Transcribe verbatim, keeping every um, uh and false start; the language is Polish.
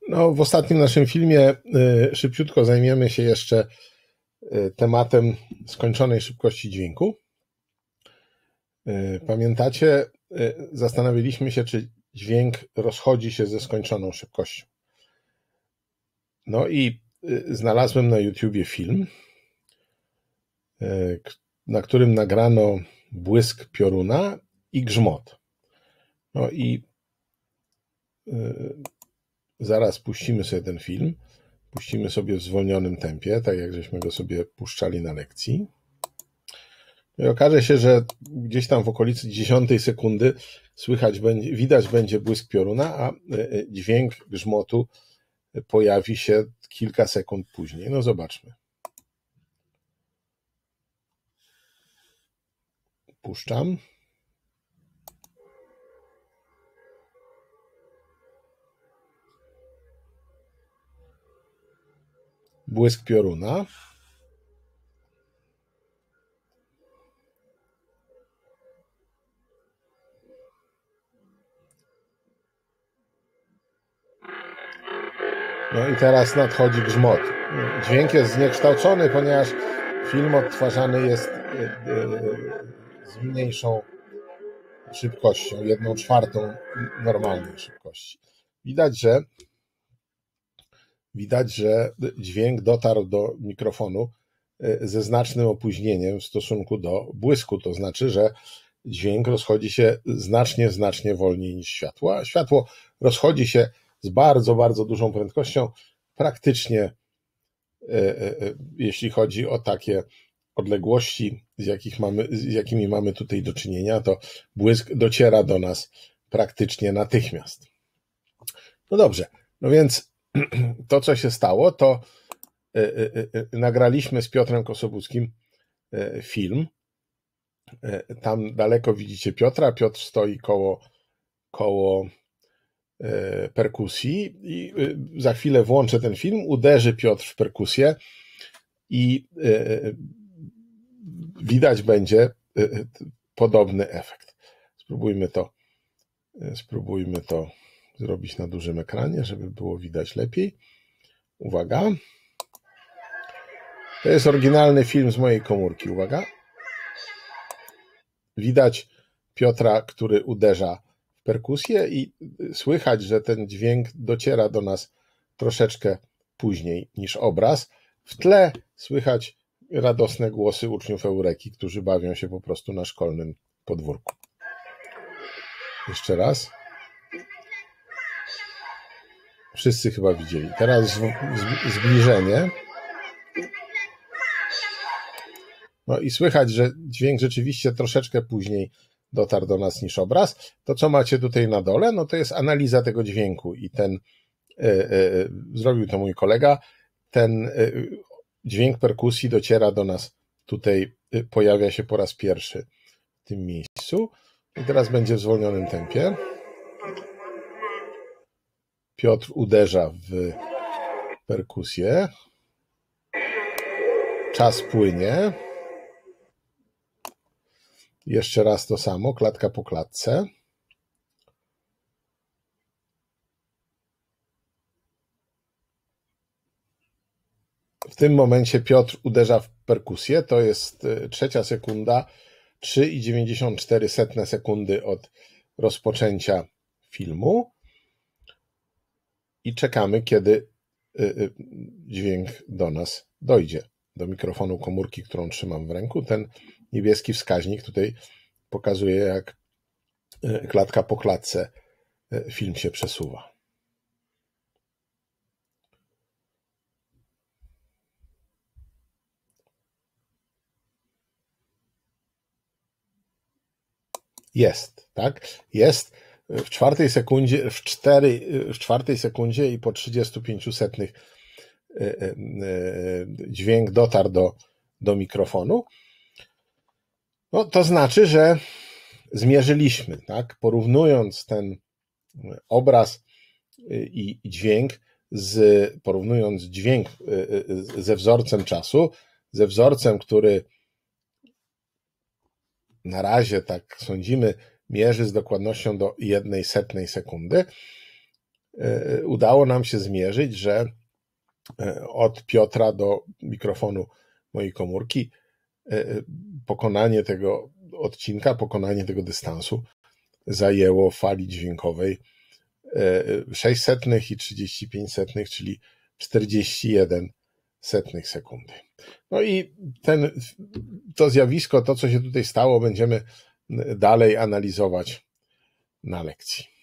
No, w ostatnim naszym filmie y, szybciutko zajmiemy się jeszcze y, tematem skończonej szybkości dźwięku. Y, pamiętacie, y, zastanawialiśmy się, czy dźwięk rozchodzi się ze skończoną szybkością. No i y, znalazłem na YouTubie film, y, na którym nagrano błysk pioruna i grzmot. No i y, zaraz puścimy sobie ten film. Puścimy sobie w zwolnionym tempie, tak jak żeśmy go sobie puszczali na lekcji. I okaże się, że gdzieś tam w okolicy dziesiątej sekundy słychać będzie, widać będzie błysk pioruna, a dźwięk grzmotu pojawi się kilka sekund później. No zobaczmy. Puszczam. Błysk pioruna. No i teraz nadchodzi grzmot. Dźwięk jest zniekształcony, ponieważ film odtwarzany jest z mniejszą szybkością, jedną czwartą normalnej szybkości. Widać, że widać, że dźwięk dotarł do mikrofonu ze znacznym opóźnieniem w stosunku do błysku. To znaczy, że dźwięk rozchodzi się znacznie, znacznie wolniej niż światło. A światło rozchodzi się z bardzo, bardzo dużą prędkością. Praktycznie, jeśli chodzi o takie odległości, z, jakich mamy, z jakimi mamy tutaj do czynienia, to błysk dociera do nas praktycznie natychmiast. No dobrze, no więc to, co się stało, to nagraliśmy z Piotrem Kosobuskim film. Tam daleko widzicie Piotra. Piotr stoi koło, koło perkusji i za chwilę włączę ten film, uderzy Piotr w perkusję i widać będzie podobny efekt. Spróbujmy to, spróbujmy to zrobić na dużym ekranie, żeby było widać lepiej. Uwaga. To jest oryginalny film z mojej komórki. Uwaga. Widać Piotra, który uderza w perkusję i słychać, że ten dźwięk dociera do nas troszeczkę później niż obraz. W tle słychać radosne głosy uczniów Eureki, którzy bawią się po prostu na szkolnym podwórku. Jeszcze raz. Wszyscy chyba widzieli. Teraz zbliżenie. No i słychać, że dźwięk rzeczywiście troszeczkę później dotarł do nas niż obraz. To, co macie tutaj na dole, no to jest analiza tego dźwięku i ten y, y, zrobił to mój kolega. Ten y, dźwięk perkusji dociera do nas tutaj, y, pojawia się po raz pierwszy w tym miejscu. I teraz będzie w zwolnionym tempie. Piotr uderza w perkusję. Czas płynie. Jeszcze raz to samo, klatka po klatce. W tym momencie Piotr uderza w perkusję. To jest trzecia sekunda, trzy i dziewięćdziesiąt cztery sekundy od rozpoczęcia filmu. I czekamy, kiedy dźwięk do nas dojdzie. Do mikrofonu komórki, którą trzymam w ręku. Ten niebieski wskaźnik tutaj pokazuje, jak klatka po klatce film się przesuwa. Jest, tak? Jest. W czwartej sekundzie, w, cztery, w czwartej sekundzie i po trzydziestu pięciu setnych dźwięk dotarł do, do mikrofonu. No, to znaczy, że zmierzyliśmy, tak? Porównując ten obraz i dźwięk, z, porównując dźwięk ze wzorcem czasu, ze wzorcem, który na razie, tak sądzimy, mierzy z dokładnością do jednej setnej sekundy, udało nam się zmierzyć, że od Piotra do mikrofonu mojej komórki pokonanie tego odcinka, pokonanie tego dystansu zajęło w fali dźwiękowej sześć setnych i trzydzieści pięć setnych, czyli czterdzieści jeden setnych sekundy. No i ten, to zjawisko, to co się tutaj stało, będziemy dalej analizować na lekcji.